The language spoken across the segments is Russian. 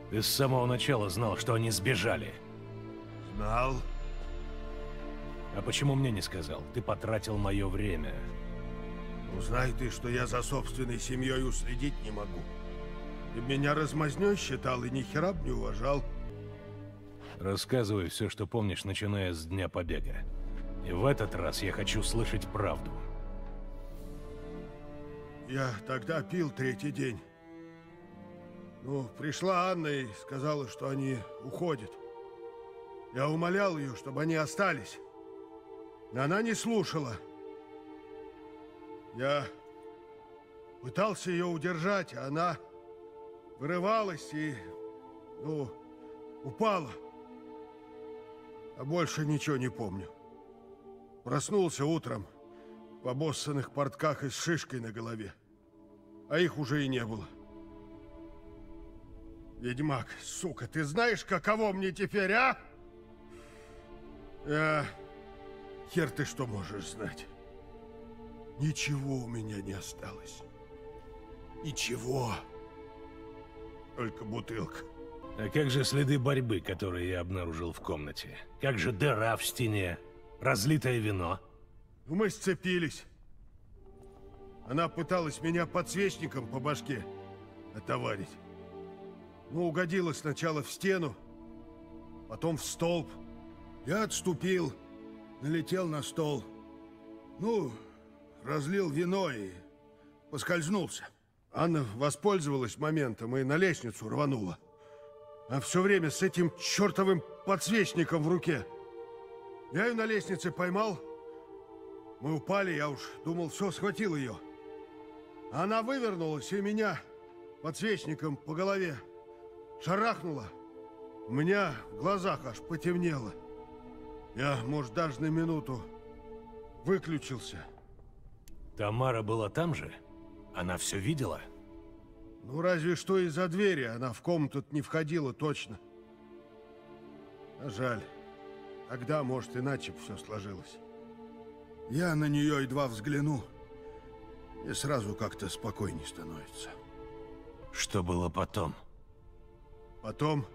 Ты с самого начала знал, что они сбежали. Знал. А почему мне не сказал? Ты потратил мое время. Узнай ты, что я за собственной семьей уследить не могу. Ты меня размазнёй считал и ни хера б не уважал. Рассказывай все, что помнишь, начиная с дня побега. И в этот раз я хочу слышать правду. Я тогда пил третий день. Ну, пришла Анна и сказала, что они уходят. Я умолял ее, чтобы они остались. Но она не слушала. Я пытался ее удержать, а она вырывалась и, ну, упала. А больше ничего не помню. Проснулся утром в обоссанных портках и с шишкой на голове. А их уже и не было. Ведьмак, сука, ты знаешь, каково мне теперь, а? Хер ты что можешь знать? Ничего у меня не осталось. Ничего. Только бутылка. А как же следы борьбы, которые я обнаружил в комнате? Как же дыра в стене? Разлитое вино? Мы сцепились. Она пыталась меня подсвечником по башке отоварить. Ну, угодила сначала в стену, потом в столб. Я отступил, налетел на стол. Ну, разлил вино и поскользнулся. Анна воспользовалась моментом и на лестницу рванула. А все время с этим чертовым подсвечником в руке. Я ее на лестнице поймал. Мы упали, я уж думал, все, схватил ее. А она вывернулась и меня подсвечником по голове шарахнула. У меня в глазах аж потемнело. Я, может, даже на минуту выключился. Тамара была там же? Она все видела? Ну, разве что из-за двери. Она в комнату не входила точно. А жаль. Тогда, может, иначе бы все сложилось. Я на нее едва взгляну, и сразу как-то спокойней становится. Что было потом? Потом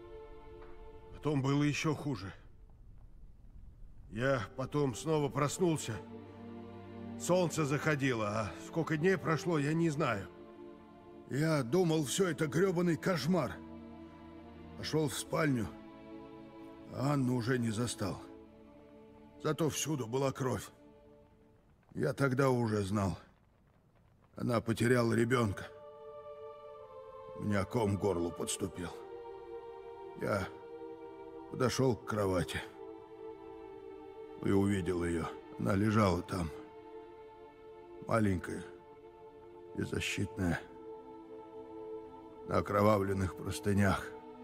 было еще хуже. Я потом снова проснулся. Солнце заходило, а сколько дней прошло, я не знаю. Я думал, все это гребаный кошмар. Пошел в спальню, а Анну уже не застал. Зато всюду была кровь. Я тогда уже знал. Она потеряла ребенка. У меня ком к горлу подступил. Я подошел к кровати и увидел ее. Она лежала там. Маленькая, беззащитная, на окровавленных простынях.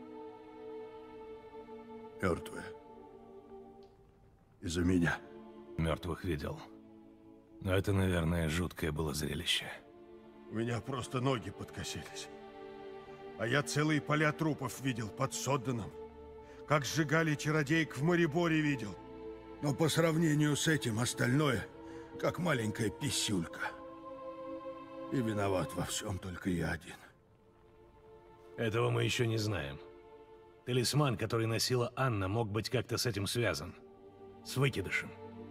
Мертвая. Из-за меня. Мертвых видел. Но это, наверное, жуткое было зрелище. У меня просто ноги подкосились. А я целые поля трупов видел под Содданом. Как сжигали чародеек в Мориборе видел. Но по сравнению с этим остальное, как маленькая писюлька. И виноват во всем только я один. Этого мы еще не знаем. Талисман, который носила Анна, мог быть как-то с этим связан. С выкидышем.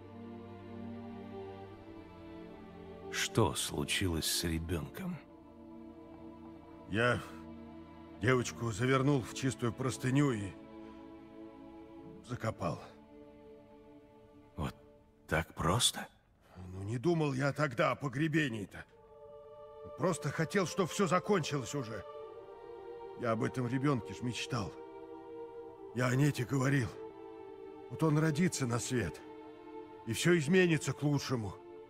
Что случилось с ребенком? Я девочку завернул в чистую простыню и закопал. Вот так просто? Ну, не думал я тогда о погребении-то. Просто хотел, чтобы все закончилось уже. Я об этом ребенке ж мечтал. Я о Нете говорил. Вот он родится на свет, и все изменится к лучшему.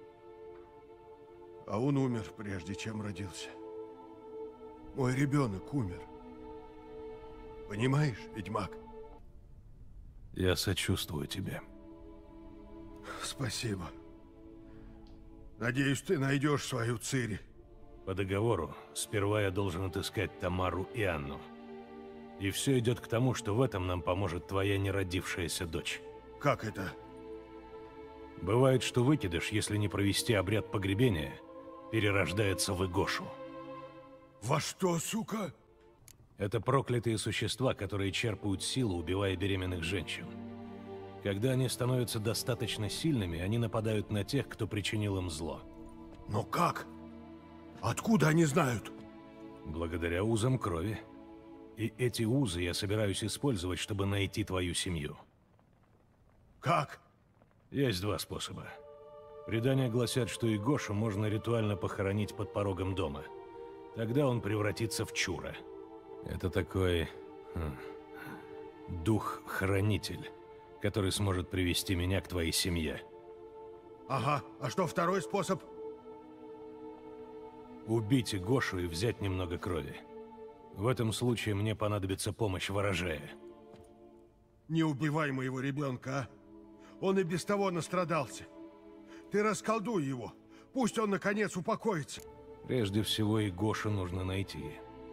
А он умер, прежде чем родился. Мой ребенок умер. Понимаешь, ведьмак? Я сочувствую тебе. Спасибо. Надеюсь, ты найдешь свою Цири. По договору, сперва я должен отыскать Тамару и Анну. И все идет к тому, что в этом нам поможет твоя неродившаяся дочь. Как это? Бывает, что выкидыш, если не провести обряд погребения, перерождается в Игошу. Во что, сука? Это проклятые существа, которые черпают силу, убивая беременных женщин. Когда они становятся достаточно сильными, они нападают на тех, кто причинил им зло. Но как? Откуда они знают? Благодаря узам крови. И эти узы я собираюсь использовать, чтобы найти твою семью. Как? Есть два способа. Предания гласят, что и Гошу можно ритуально похоронить под порогом дома. Тогда он превратится в Чура. Это такой... дух-хранитель, который сможет привести меня к твоей семье. Ага, а что второй способ? Убить Гошу и взять немного крови. В этом случае мне понадобится помощь ворожея. Не убивай моего ребенка, а? Он и без того настрадался. Ты расколдуй его. Пусть он, наконец, упокоится. Прежде всего, и Гошу нужно найти.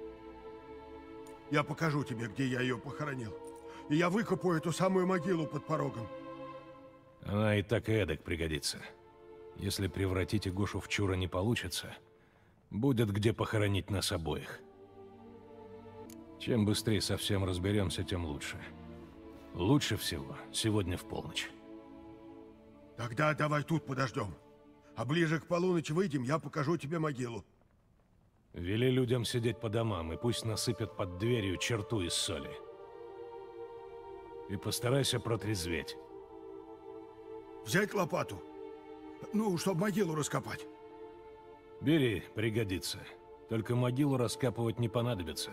Я покажу тебе, где я ее похоронил. И я выкопаю эту самую могилу под порогом. Она и так и эдак пригодится. Если превратить Гошу в Чура не получится, будет где похоронить нас обоих. Чем быстрее совсем разберемся, тем лучше. Лучше всего сегодня в полночь. Тогда давай тут подождем. А ближе к полуночи выйдем, я покажу тебе могилу. Вели людям сидеть по домам, и пусть насыпят под дверью черту из соли. И постарайся протрезветь. Взять лопату? Ну, чтобы могилу раскопать. Бери, пригодится. Только могилу раскапывать не понадобится.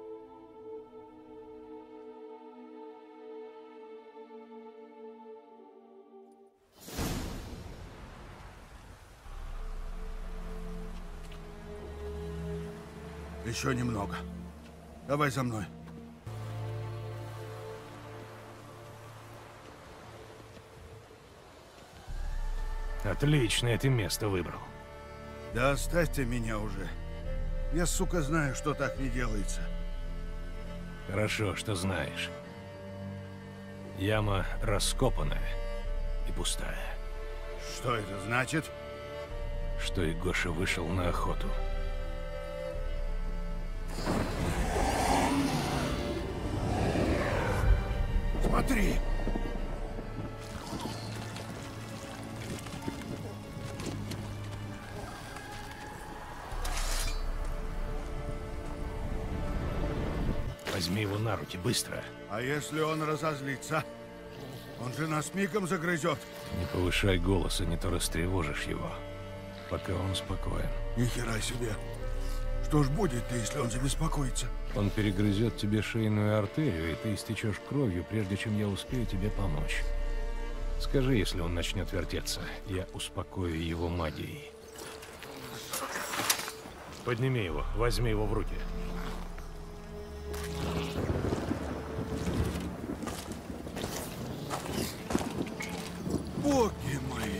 Еще немного. Давай за мной. Отлично, ты место выбрал. Да оставьте меня уже. Я, сука, знаю, что так не делается. Хорошо, что знаешь. Яма раскопанная и пустая. Что это значит? Что и Гоша вышел на охоту. Смотри! Возьми его на руки, быстро. А если он разозлится? Он же нас мигом загрызет. Не повышай голоса, не то растревожишь его. Пока он спокоен. Ни хера себе. Что ж будет-то, если он забеспокоится? Он перегрызет тебе шейную артерию, и ты истечешь кровью, прежде чем я успею тебе помочь. Скажи, если он начнет вертеться, я успокою его магией. Подними его, возьми его в руки. Боги мои!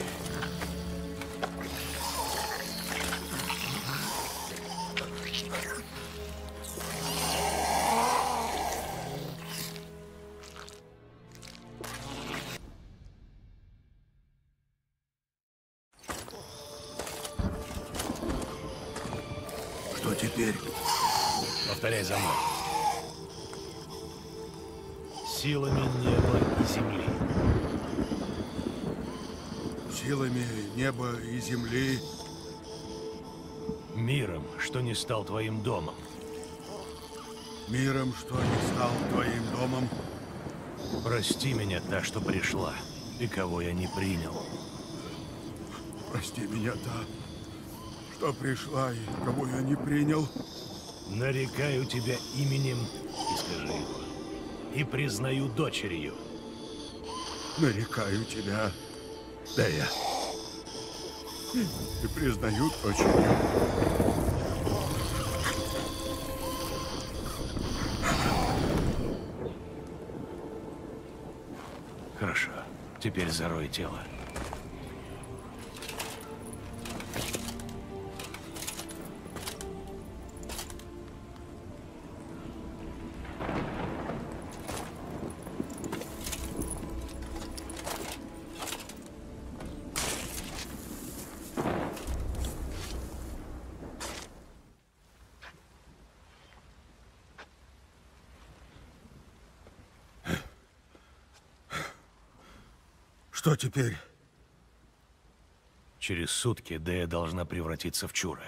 Что теперь? Повторяй за мной. Силами неба и земли. Силами неба и земли. Миром, что не стал твоим домом. Миром, что не стал твоим домом. Прости меня, та, что пришла, и кого я не принял. Прости меня, та, что пришла и кого я не принял. Нарекаю тебя именем, и скажи его, и признаю дочерью. Нарекаю тебя, да я. И признаю дочерью. Хорошо, теперь зарой тело. Что теперь? Через сутки Дея должна превратиться в Чура.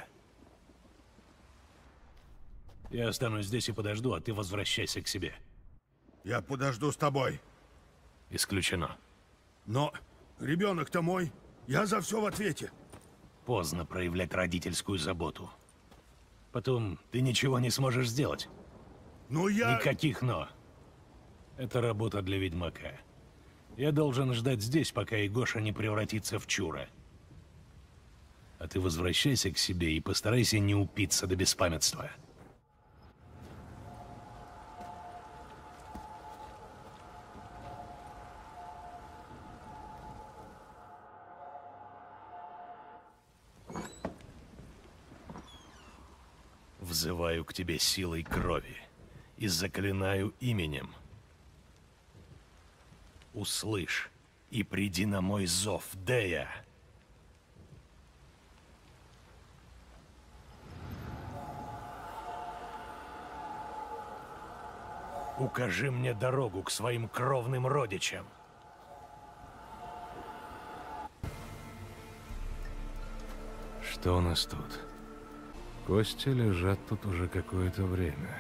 Я останусь здесь и подожду, а ты возвращайся к себе. Я подожду с тобой. Исключено. Но ребенок-то мой. Я за все в ответе. Поздно проявлять родительскую заботу. Потом ты ничего не сможешь сделать. Но я... Никаких «но». Это работа для ведьмака. Я должен ждать здесь, пока Игоша не превратится в Чура. А ты возвращайся к себе и постарайся не упиться до беспамятства. Взываю к тебе силой крови и заклинаю именем. Услышь и приди на мой зов, Дея. Укажи мне дорогу к своим кровным родичам. Что у нас тут? Кости лежат тут уже какое-то время.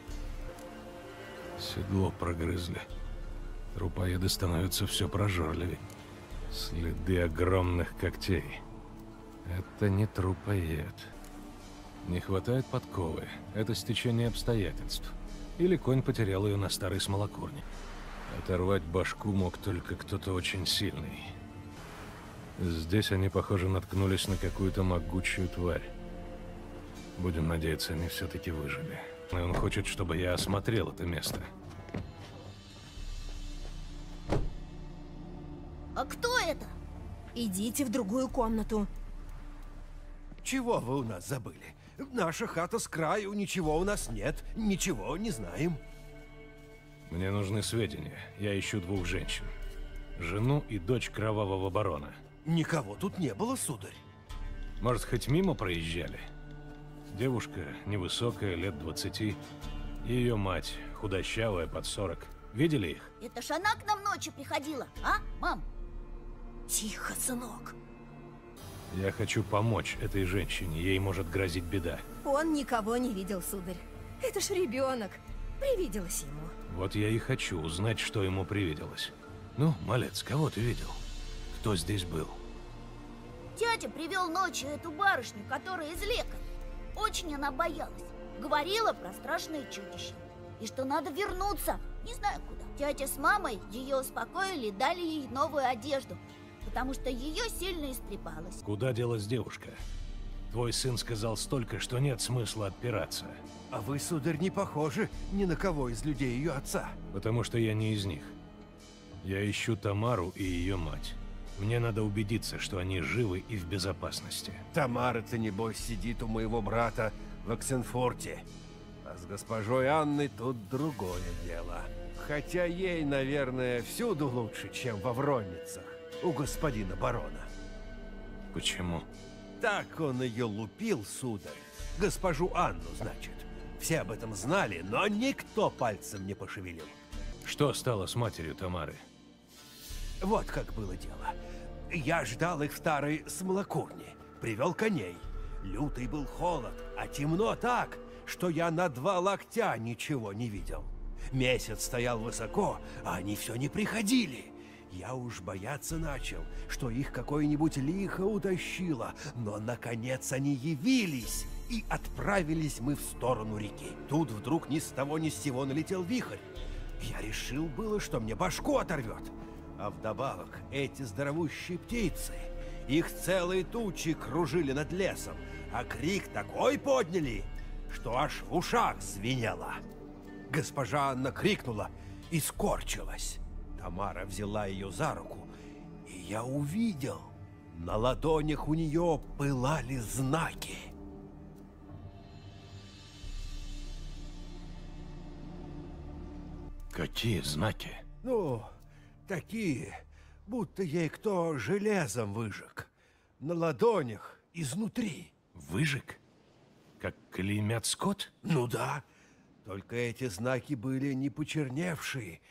Седло прогрызли. Трупоеды становятся все прожорливее. Следы огромных когтей. Это не трупоед. Не хватает подковы. Это стечение обстоятельств. Или конь потерял ее на старой смолокурне. Оторвать башку мог только кто-то очень сильный. Здесь они, похоже, наткнулись на какую-то могучую тварь. Будем надеяться, они все-таки выжили. И он хочет, чтобы я осмотрел это место. А кто это? Идите в другую комнату. Чего вы у нас забыли? Наша хата с краю, ничего у нас нет, ничего не знаем. Мне нужны сведения. Я ищу двух женщин. Жену и дочь кровавого барона. Никого тут не было, сударь. Может, хоть мимо проезжали? Девушка невысокая, лет 20. Ее мать, худощавая, под 40. Видели их? Это ж она к нам ночью приходила, а, мам? Тихо, сынок. Я хочу помочь этой женщине. Ей может грозить беда. Он никого не видел, сударь. Это ж ребенок. Привиделось ему. Вот я и хочу узнать, что ему привиделось. Ну, малец, кого ты видел? Кто здесь был? Дядя привел ночью эту барышню, которая из лекаря. Очень она боялась. Говорила про страшное чудище. И что надо вернуться, не знаю куда. Тетя с мамой ее успокоили, дали ей новую одежду, потому что ее сильно истрепалась. Куда делась девушка? Твой сын сказал столько, что нет смысла отпираться. А вы, сударь, не похожи ни на кого из людей ее отца. Потому что я не из них. Я ищу Тамару и ее мать. Мне надо убедиться, что они живы и в безопасности. Тамара-то, небось, сидит у моего брата в Оксенфорте. А с госпожой Анной тут другое дело. Хотя ей, наверное, всюду лучше, чем во Вронницах у господина барона. Почему? Так он ее лупил, сударь. Госпожу Анну, значит. Все об этом знали, но никто пальцем не пошевелил. Что стало с матерью Тамары? Вот как было дело. Я ждал их в старой смолокурне. Привел коней. Лютый был холод, а темно так, что я на 2 локтя ничего не видел. Месяц стоял высоко, а они все не приходили. Я уж бояться начал, что их какое-нибудь лихо утащило, но наконец они явились, и отправились мы в сторону реки. Тут вдруг ни с того ни с сего налетел вихрь. Я решил было, что мне башку оторвет. А вдобавок эти здоровущие птицы, их целые тучи кружили над лесом, а крик такой подняли, что аж в ушах звенело. Госпожа Анна крикнула и скорчилась. Тамара взяла ее за руку, и я увидел, на ладонях у нее пылали знаки. Какие знаки? Ну, такие, будто ей кто железом выжег. На ладонях изнутри. Выжиг? Как клеймят скот? Ну да, только эти знаки были не почерневшие,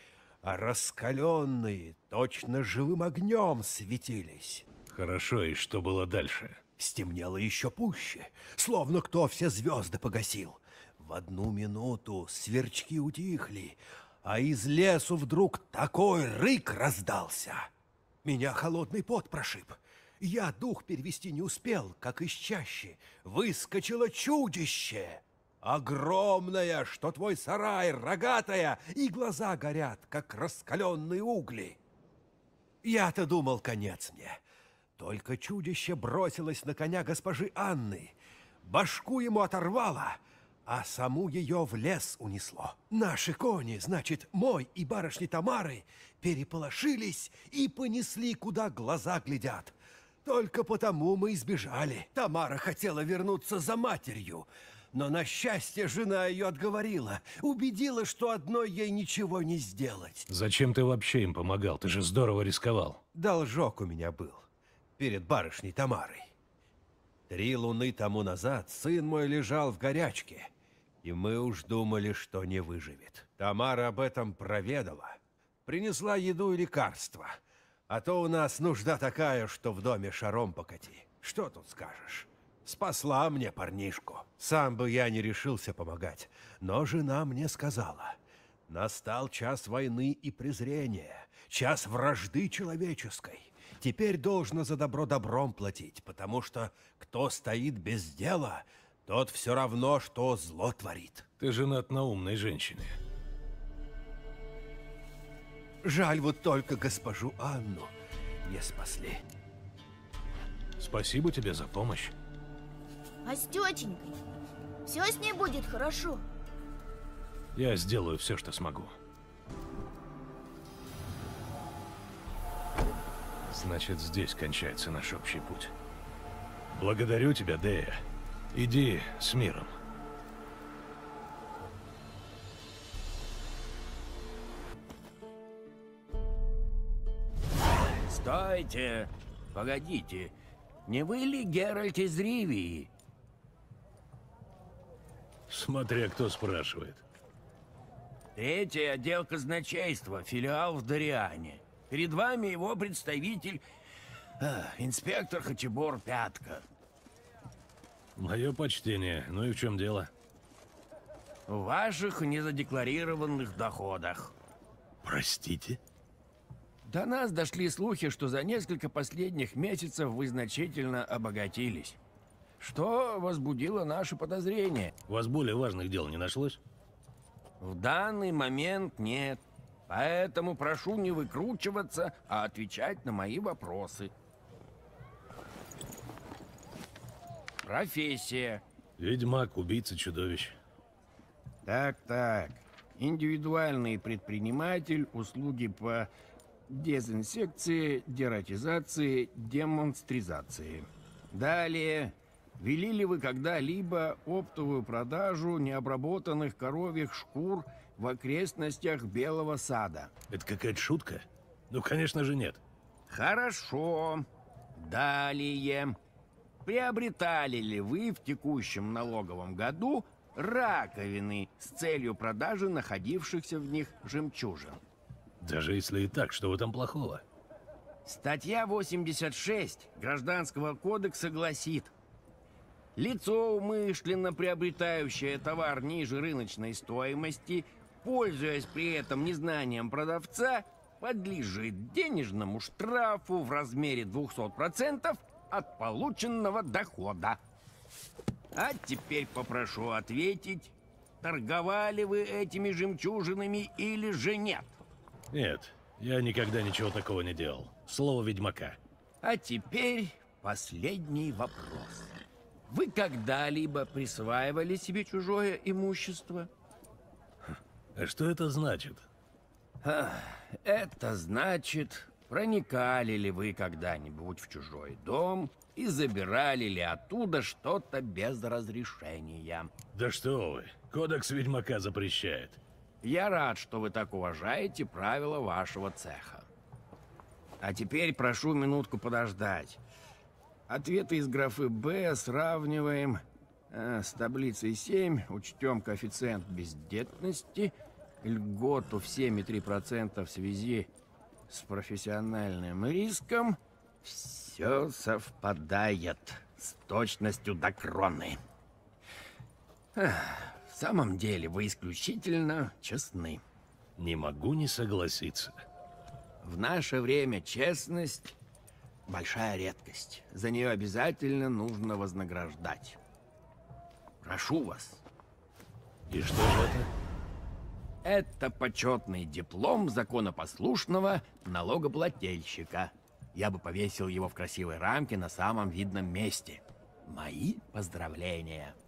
а раскаленные, точно живым огнем светились. Хорошо, и что было дальше? Стемнело еще пуще, словно кто все звезды погасил. В одну минуту сверчки утихли, а из лесу вдруг такой рык раздался. Меня холодный пот прошиб. Я дух перевести не успел, как из чащи выскочило чудище. Огромное, что твой сарай, рогатая, и глаза горят, как раскаленные угли. Я-то думал, конец мне. Только чудище бросилось на коня госпожи Анны. Башку ему оторвало, а саму ее в лес унесло. Наши кони, значит, мой и барышни Тамары, переполошились и понесли, куда глаза глядят. Только потому мы избежали. Тамара хотела вернуться за матерью, но, на счастье, жена ее отговорила, убедила, что одной ей ничего не сделать. Зачем ты вообще им помогал? Ты же здорово рисковал. Должок у меня был перед барышней Тамарой. 3 луны тому назад сын мой лежал в горячке, и мы уж думали, что не выживет. Тамара об этом проведала, принесла еду и лекарства, а то у нас нужда такая, что в доме шаром покати. Что тут скажешь? Спасла мне парнишку. Сам бы я не решился помогать, но жена мне сказала: настал час войны и презрения, час вражды человеческой. Теперь должно за добро добром платить, потому что кто стоит без дела, тот все равно, что зло творит. Ты женат на умной женщине. Жаль вот только госпожу Анну не спасли. Спасибо тебе за помощь. А с тетенькой? Все с ней будет хорошо? Я сделаю все, что смогу. Значит, здесь кончается наш общий путь. Благодарю тебя, Дея. Иди с миром. Стойте! Погодите. Не вы ли Геральт из Ривии? Смотря кто спрашивает. 3-й отдел казначейства, филиал в Дариане. Перед вами его представитель, инспектор Хачибор Пятка. Мое почтение. Ну и в чем дело? В ваших незадекларированных доходах. Простите? До нас дошли слухи, что за несколько последних месяцев вы значительно обогатились. Что возбудило наши подозрения? У вас более важных дел не нашлось? В данный момент нет. Поэтому прошу не выкручиваться, а отвечать на мои вопросы. Профессия. Ведьмак, убийца чудовищ. Так. Индивидуальный предприниматель, услуги по дезинсекции, дератизации, демонстризации. Далее. Вели ли вы когда-либо оптовую продажу необработанных коровьих шкур в окрестностях Белого сада? Это какая-то шутка? Ну, конечно же, нет. Хорошо. Далее. Приобретали ли вы в текущем налоговом году раковины с целью продажи находившихся в них жемчужин? Даже если и так, что в этом плохого? Статья 86 Гражданского кодекса гласит: лицо, умышленно приобретающее товар ниже рыночной стоимости, пользуясь при этом незнанием продавца, подлежит денежному штрафу в размере 200% от полученного дохода. А теперь попрошу ответить, торговали вы этими жемчужинами или же нет? Нет, я никогда ничего такого не делал. Слово ведьмака. А теперь последний вопрос. Вы когда-либо присваивали себе чужое имущество? А что это значит? Это значит, проникали ли вы когда-нибудь в чужой дом и забирали ли оттуда что-то без разрешения? Да что вы, кодекс ведьмака запрещает. Я рад, что вы так уважаете правила вашего цеха. А теперь прошу минутку подождать. Ответы из графы «Б» сравниваем с таблицей 7, учтем коэффициент бездетности, льготу в 7,3% в связи с профессиональным риском, все совпадает с точностью до кроны. В самом деле вы исключительно честны. Не могу не согласиться. В наше время честность – большая редкость. За нее обязательно нужно вознаграждать. Прошу вас. И что же это? Это почетный диплом законопослушного налогоплательщика. Я бы повесил его в красивой рамке на самом видном месте. Мои поздравления.